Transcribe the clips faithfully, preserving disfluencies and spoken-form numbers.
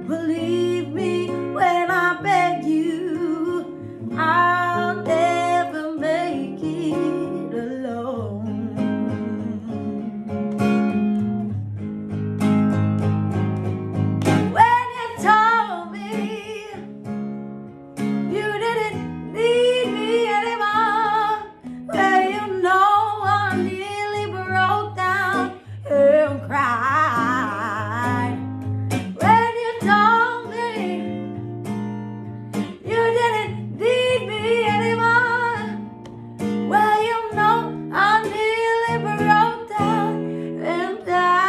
Believe me when I beg you, I'll never make it alone. When you told me you didn't need me anymore, well, you know I nearly broke down and cried. When you told me you didn't need me anymore, well, you know I nearly broke down and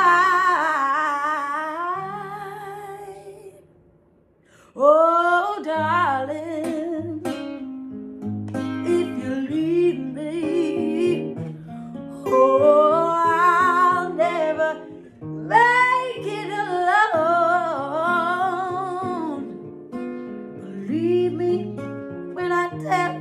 died. Oh, darling, if you leave me, oh, I'll never make it alone. Believe me when I tell